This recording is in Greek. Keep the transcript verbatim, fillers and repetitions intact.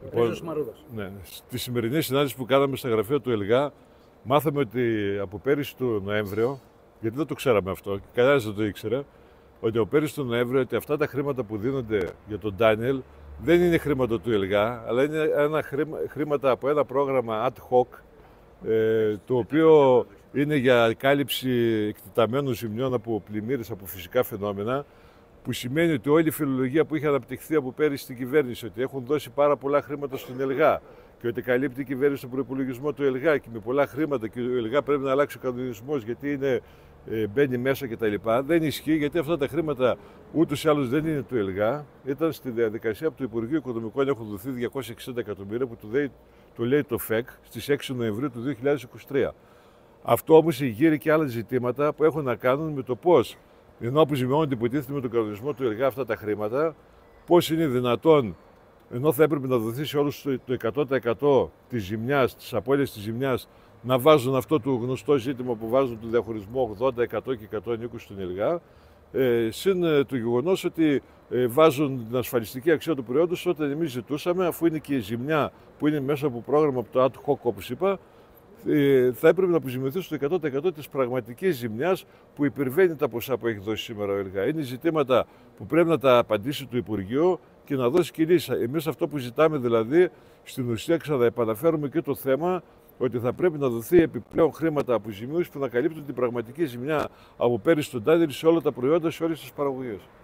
Λοιπόν, ναι, στη σημερινή συνάντηση που κάναμε στα γραφεία του ΕΛΓΑ, μάθαμε ότι από πέρυσι του Νοέμβριο, γιατί δεν το ξέραμε αυτό, και κανένας δεν το ήξερε, ότι από πέρυσι του Νοέμβριο ότι αυτά τα χρήματα που δίνονται για τον Ντάνιελ δεν είναι χρήματα του ΕΛΓΑ, αλλά είναι ένα χρήμα, χρήματα από ένα πρόγραμμα ad hoc, ε, το οποίο είναι για κάλυψη εκτεταμένων ζημιών από πλημμύρες, από φυσικά φαινόμενα, που σημαίνει ότι όλη η φιλολογία που είχε αναπτυχθεί από πέρυσι στην κυβέρνηση, ότι έχουν δώσει πάρα πολλά χρήματα στον ΕΛΓΑ και ότι καλύπτει η κυβέρνηση τον προϋπολογισμό του ΕΛΓΑ και με πολλά χρήματα και ο ΕΛΓΑ πρέπει να αλλάξει ο κανονισμός γιατί είναι, ε, μπαίνει μέσα κτλ. Δεν ισχύει, γιατί αυτά τα χρήματα ούτως ή άλλως δεν είναι του ΕΛΓΑ. Ήταν στη διαδικασία από το Υπουργείο Οικονομικών, έχουν δοθεί διακόσια εξήντα εκατομμύρια που το λέει, το λέει το ΦΕΚ στις έξι Νοεμβρίου του δύο χιλιάδες είκοσι τρία. Αυτό όμως εγείρει και άλλα ζητήματα που έχουν να κάνουν με το πώς, ενώ αποζημιώνονται υποτίθεται με τον κανονισμό του ΕΛΓΑ αυτά τα χρήματα, πώς είναι δυνατόν, ενώ θα έπρεπε να δοθεί σε όλους το εκατό τοις εκατό της ζημιάς, της απώλειας της ζημιάς, να βάζουν αυτό το γνωστό ζήτημα που βάζουν τον διαχωρισμό ογδόντα, εκατό και εκατό είκοσι στον ΕΛΓΑ, ε, συν ε, το γεγονός ότι ε, βάζουν την ασφαλιστική αξία του προϊόντος όταν εμείς ζητούσαμε, αφού είναι και η ζημιά που είναι μέσα από πρόγραμμα από το ad hoc, όπως είπα, θα έπρεπε να αποζημιωθεί στο εκατό τοις εκατό της πραγματικής ζημιάς που υπερβαίνει τα ποσά που έχει δώσει σήμερα ο ΕΛΓΑ. Είναι ζητήματα που πρέπει να τα απαντήσει το Υπουργείο και να δώσει και λύση. Εμείς αυτό που ζητάμε δηλαδή, στην ουσία ξαναεπαναφέρουμε και το θέμα ότι θα πρέπει να δοθεί επιπλέον χρήματα αποζημίωσης που να καλύπτουν την πραγματική ζημιά από πέρυσι στον Ντάνιελ σε όλα τα προϊόντα, σε όλες τις παραγωγές.